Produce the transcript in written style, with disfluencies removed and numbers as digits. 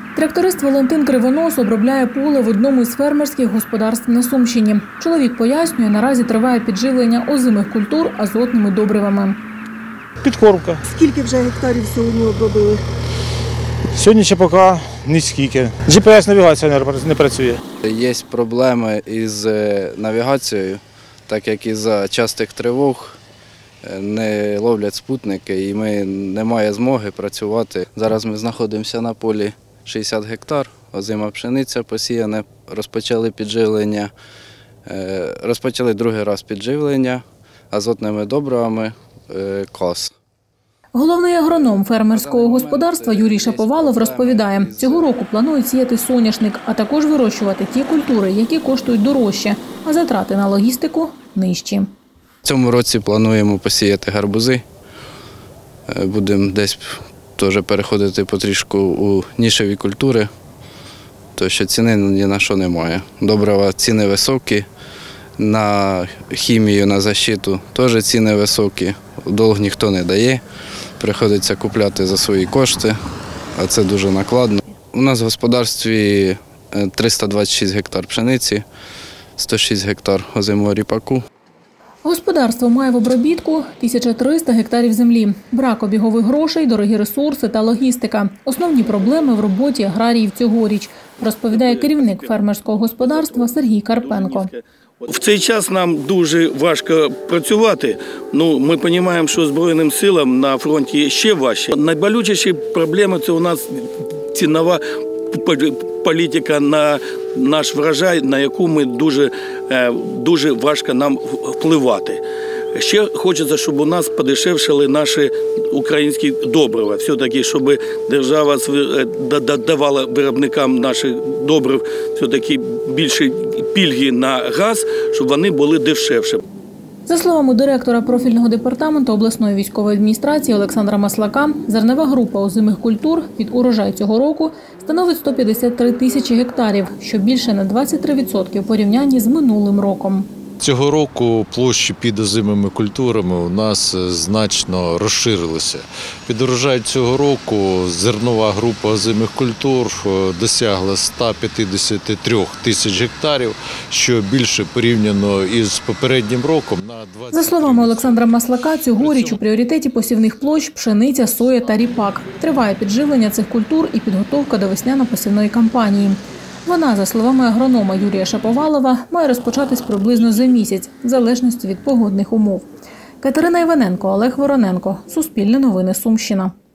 Тракторист Валентин Кривонос обробляє поле в одному із фермерських господарств на Сумщині. Чоловік пояснює, наразі триває підживлення озимих культур азотними добривами. Підкормка. Скільки вже гектарів сьогодні обробили? Сьогодні ще поки ні скільки. GPS-навігація не працює. Є проблеми із навігацією, так як із-за частих тривог не ловлять супутники і немає змоги працювати. Зараз ми знаходимося на полі 60 гектар, озима пшениця посіяна, розпочали підживлення, розпочали другий раз підживлення азотними добривами КАС. Головний агроном фермерського господарства Юрій Шаповалов розповідає, цього року планують сіяти соняшник, а також вирощувати ті культури, які коштують дорожче, а затрати на логістику – нижчі. В цьому році плануємо посіяти гарбузи. Будемо десь теж переходити потрішку у нішеві культури, тому що ціни ні на що немає. Добрива ціни високі, на хімію, на защиту теж ціни високі, долг ніхто не дає, приходиться купляти за свої кошти, а це дуже накладно. У нас в господарстві 326 гектар пшениці, 106 гектар озимого ріпаку. Господарство має в обробітку 1300 гектарів землі. Брак обігових грошей, дорогі ресурси та логістика – основні проблеми в роботі аграріїв цьогоріч, розповідає керівник фермерського господарства Сергій Карпенко. В цей час нам дуже важко працювати. Ми розуміємо, що Збройним силам на фронті ще важче. Найболючіші проблеми – це у нас цінова політика на наш врожай, на яку ми дуже важко нам впливати. Ще хочеться, щоб у нас подешевшали наші українські добрива. Все-таки, щоб держава давала виробникам наших добрив все-таки більше пільги на газ, щоб вони були дешевші. За словами директора профільного департаменту обласної військової адміністрації Олександра Маслака, зернова група озимих культур під урожай цього року становить 153 тисячі гектарів, що більше на 23% у порівнянні з минулим роком. Цього року площі під озимими культурами у нас значно розширилися. Під урожай цього року зернова група озимих культур досягла 153 тисяч гектарів, що більше порівняно із попереднім роком на 20%. За словами Олександра Маслака, цьогоріч у пріоритеті посівних площ пшениця, соя та ріпак. Триває підживлення цих культур і підготовка до весняно-посівної кампанії. Вона, за словами агронома Юрія Шаповалова, має розпочатись приблизно за місяць, в залежності від погодних умов. Катерина Іваненко, Олег Вороненко. Суспільне новини, Сумщина.